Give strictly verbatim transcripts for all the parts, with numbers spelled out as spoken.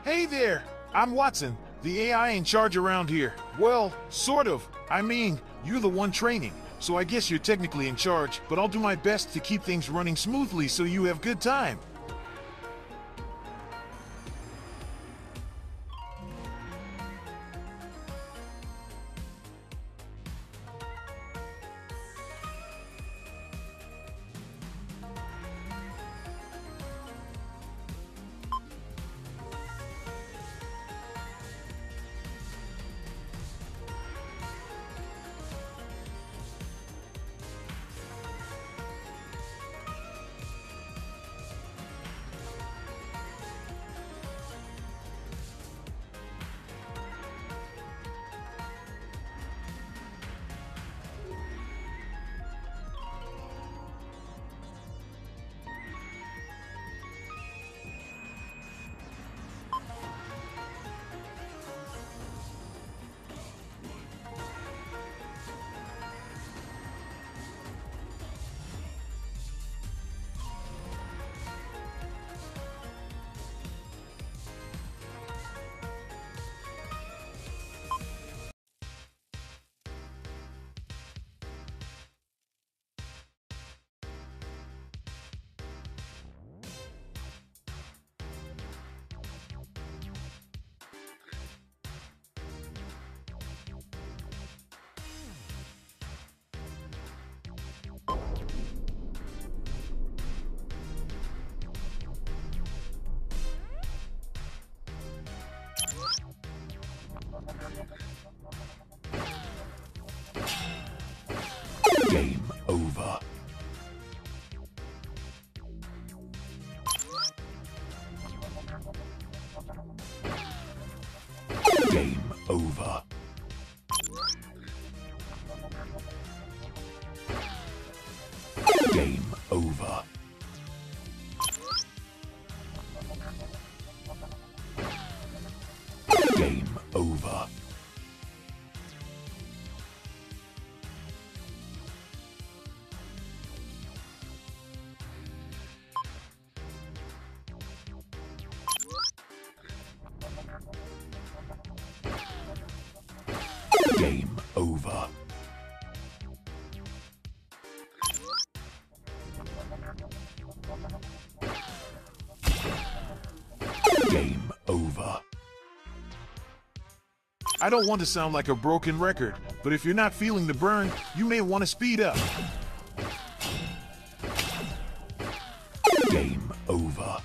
Hey there, I'm Watson, the A I in charge around here. Well, sort of. I mean, you're the one training, so I guess you're technically in charge, but I'll do my best to keep things running smoothly so you have good time. Game over. Game over. Game over. Game over. Game over. Game over. I don't want to sound like a broken record, but if you're not feeling the burn, you may want to speed up. Game over.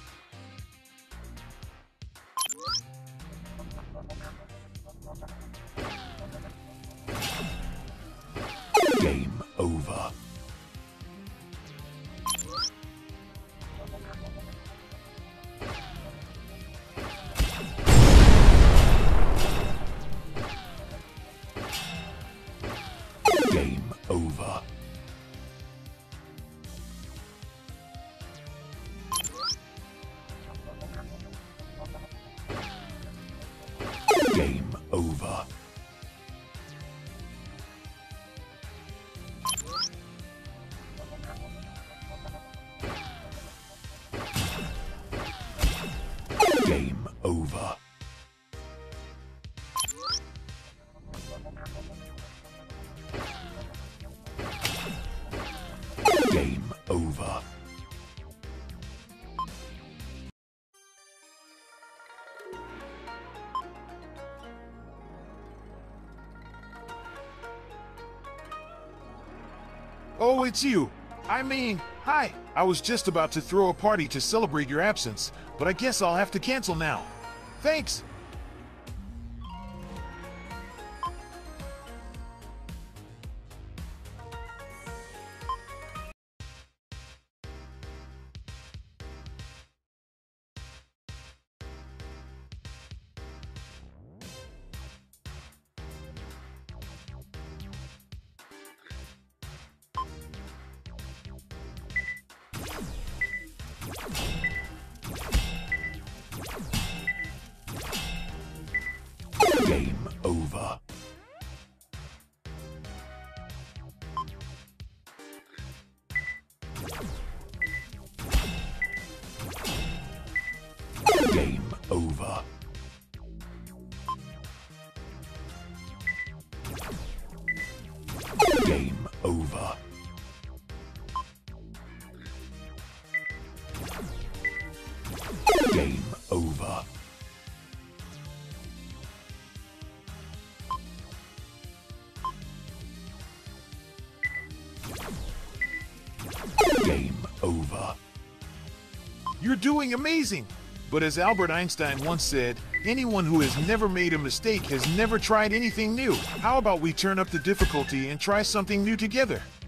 Game over. Game over. Game over. Game over. Game over. Oh, it's you. I mean, hi. I was just about to throw a party to celebrate your absence, but I guess I'll have to cancel now. Thanks. Game over. Game over. Game over. Game over. You're doing amazing! But as Albert Einstein once said, anyone who has never made a mistake has never tried anything new. How about we turn up the difficulty and try something new together?